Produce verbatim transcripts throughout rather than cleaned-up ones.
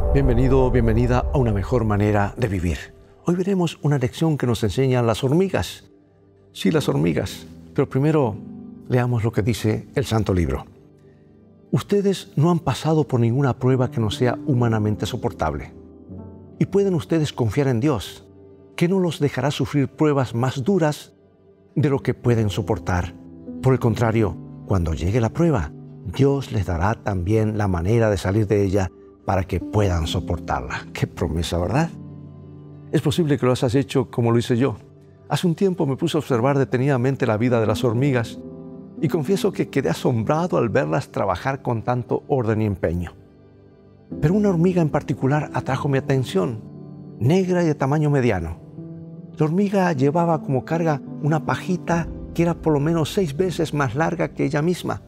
Bienvenido, bienvenida a una mejor manera de vivir. Hoy veremos una lección que nos enseñan las hormigas. Sí, las hormigas, pero primero leamos lo que dice el Santo Libro. Ustedes no han pasado por ninguna prueba que no sea humanamente soportable. Y pueden ustedes confiar en Dios, que no los dejará sufrir pruebas más duras de lo que pueden soportar. Por el contrario, cuando llegue la prueba, Dios les dará también la manera de salir de ella para que puedan soportarla. ¡Qué promesa!, ¿verdad? Es posible que lo hayas hecho como lo hice yo. Hace un tiempo me puse a observar detenidamente la vida de las hormigas y confieso que quedé asombrado al verlas trabajar con tanto orden y empeño. Pero una hormiga en particular atrajo mi atención, negra y de tamaño mediano. La hormiga llevaba como carga una pajita que era por lo menos seis veces más larga que ella misma.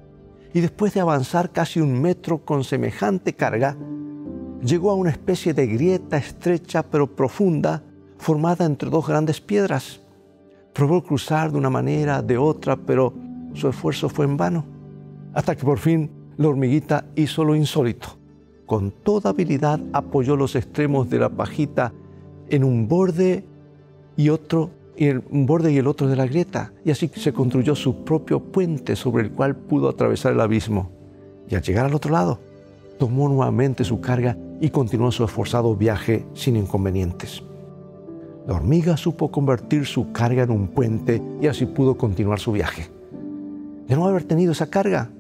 Y después de avanzar casi un metro con semejante carga, llegó a una especie de grieta estrecha pero profunda, formada entre dos grandes piedras. Probó cruzar de una manera, de otra, pero su esfuerzo fue en vano. Hasta que por fin la hormiguita hizo lo insólito. Con toda habilidad apoyó los extremos de la pajita en un borde y otro y el, un borde y el otro de la grieta, y así se construyó su propio puente sobre el cual pudo atravesar el abismo. Y al llegar al otro lado, tomó nuevamente su carga y continuó su esforzado viaje sin inconvenientes. La hormiga supo convertir su carga en un puente y así pudo continuar su viaje. De no haber tenido esa carga,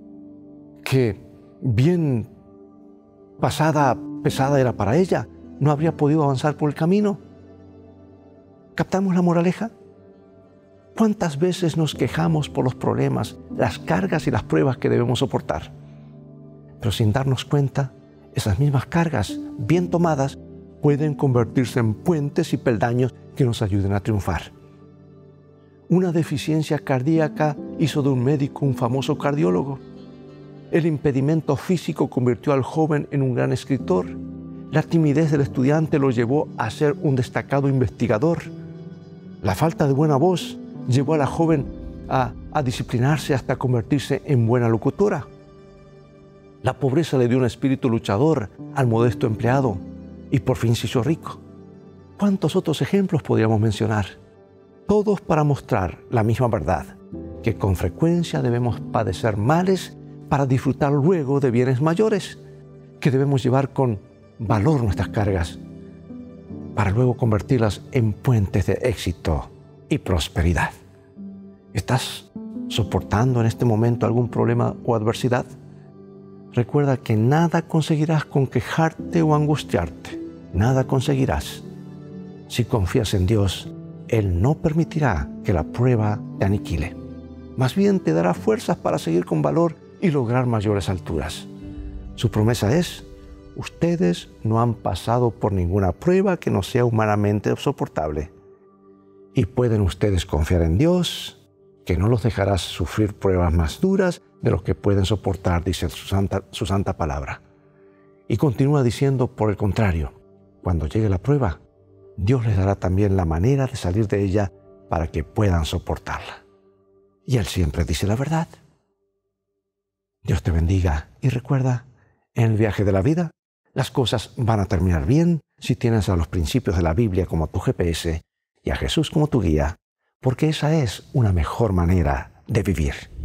que bien pasada, pesada era para ella, no habría podido avanzar por el camino. ¿Captamos la moraleja? ¿Cuántas veces nos quejamos por los problemas, las cargas y las pruebas que debemos soportar? Pero sin darnos cuenta, esas mismas cargas, bien tomadas, pueden convertirse en puentes y peldaños que nos ayuden a triunfar. Una deficiencia cardíaca hizo de un médico un famoso cardiólogo. El impedimento físico convirtió al joven en un gran escritor. La timidez del estudiante lo llevó a ser un destacado investigador. La falta de buena voz llevó a la joven a, a disciplinarse hasta convertirse en buena locutora. La pobreza le dio un espíritu luchador al modesto empleado y por fin se hizo rico. ¿Cuántos otros ejemplos podríamos mencionar? Todos para mostrar la misma verdad, que con frecuencia debemos padecer males para disfrutar luego de bienes mayores, que debemos llevar con valor nuestras cargas, para luego convertirlas en puentes de éxito y prosperidad. ¿Estás soportando en este momento algún problema o adversidad? Recuerda que nada conseguirás con quejarte o angustiarte. Nada conseguirás. Si confías en Dios, Él no permitirá que la prueba te aniquile. Más bien te dará fuerzas para seguir con valor y lograr mayores alturas. Su promesa es: ustedes no han pasado por ninguna prueba que no sea humanamente soportable. Y pueden ustedes confiar en Dios, que no los dejará sufrir pruebas más duras de los que pueden soportar, dice su santa, su santa palabra. Y continúa diciendo, por el contrario, cuando llegue la prueba, Dios les dará también la manera de salir de ella para que puedan soportarla. Y Él siempre dice la verdad. Dios te bendiga y recuerda, en el viaje de la vida, las cosas van a terminar bien si tienes a los principios de la Biblia como tu G P S y a Jesús como tu guía, porque esa es una mejor manera de vivir.